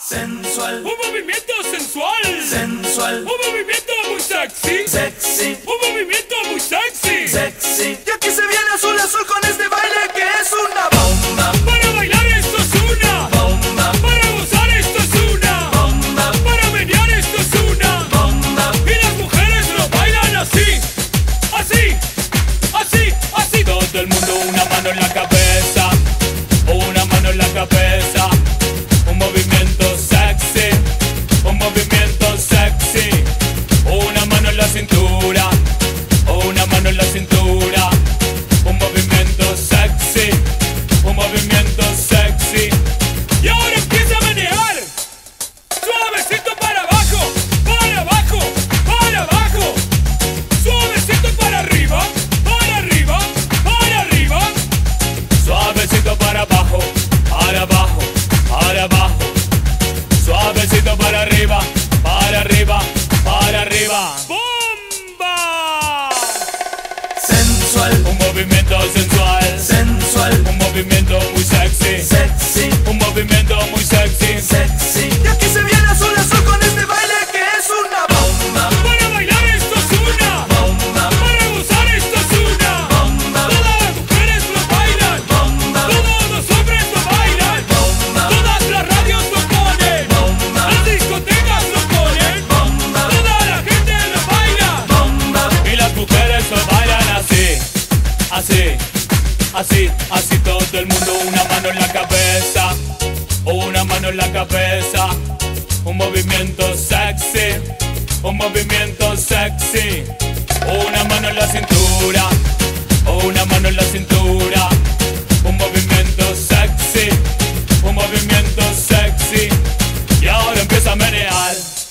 sensual, un movimiento sensual, sensual, un movimiento muy sexy, sexy, un movimiento muy sexy, sexy. Y aquí se viene azul azul con este baile que es una bomba. Para bailar esto es una bomba, para gozar esto es una bomba, para menear esto es una bomba. y las mujeres lo bailan así, así, así, así. Todo el mundo una mano en la cabeza, una mano en la cabeza, un movimiento sexy, un movimiento sexy, una mano en la cintura, una mano en la cintura, un movimiento sexy, un movimiento sexy. Y ahora empieza a menear, suavecito para abajo, para abajo, para abajo, suavecito para arriba, para arriba, para arriba, suavecito para abajo, para abajo, para abajo, suavecito para arriba, para arriba, para arriba. ¡Bomba! Sensual, Un movimiento sensual, sensual, un movimiento muy sexy, sexy, un movimiento muy sexy. sexy. Y aquí se viene azul azul con este baile que es una bomba. Para bailar esto es una Bomba, para gozar esto es una bomba, todas las mujeres lo bailan, bomba, todos los hombres lo bailan, bomba, todas las radios lo ponen, bomba, las discotecas lo ponen, bomba, toda la gente lo baila bomba. y las mujeres lo bailan así, así, así, así. Todo el mundo una mano en la cabeza, una mano en la cabeza, un movimiento sexy, un movimiento sexy, una mano en la cintura, una mano en la cintura, un movimiento sexy, un movimiento sexy. Y ahora empieza a menear,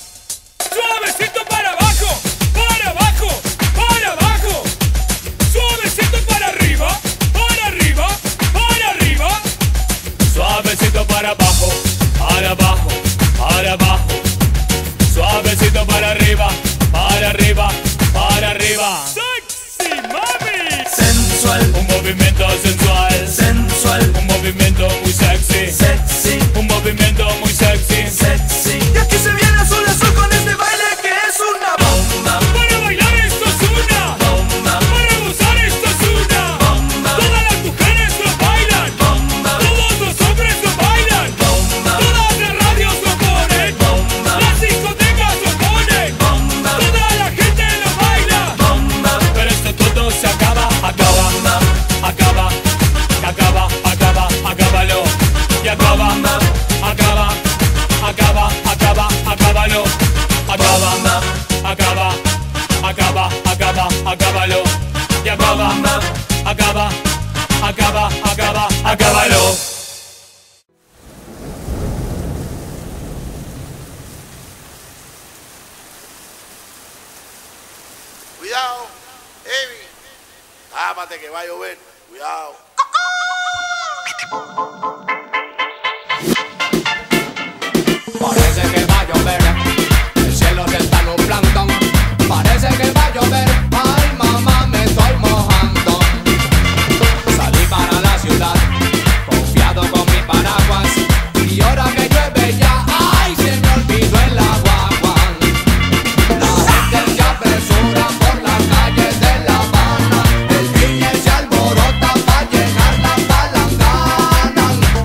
suavecito para abajo, para abajo, para abajo, suavecito para arriba, para arriba, para arriba, suavecito para abajo, para abajo, para abajo, suavecito para arriba, para arriba, para arriba. ¡Sexy, mami! Sensual, Un movimiento sensual, sensual, un movimiento muy sexy, sexy, un movimiento muy sexy. sexy. Y aquí se viene azul azul con este baile que es una bomba. Para bailar esto es una Bomba, para gozar esto es una bomba, todas las mujeres lo bailan, bomba, todos los hombres lo bailan, bomba, todas las radios lo ponen, bomba, las discotecas lo ponen, bomba, toda la gente lo baila. bomba, Pero esto todo se acaba, acaba, acaba, acaba, acaba, acábalo. Y acaba, acaba, acaba, acaba, acábalo. Acaba, acaba, acaba, acaba, acábalo. Y acaba, acaba, acaba, acaba, acábalo. Cuidado, Amy. Tápate que va a llover. Cuidado. Parece que va a llover, el cielo se está nublando. Parece que va a llover, ay mamá me estoy mojando. Salí para la ciudad, confiado con mi paraguas. Y ahora que llueve ya, ay se me olvidó el agua. La gente se apresura por las calles de La Habana. El DJ se alborota para llenar la palangana.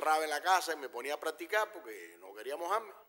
encerraba en la casa y me ponía a practicar porque no quería mojarme.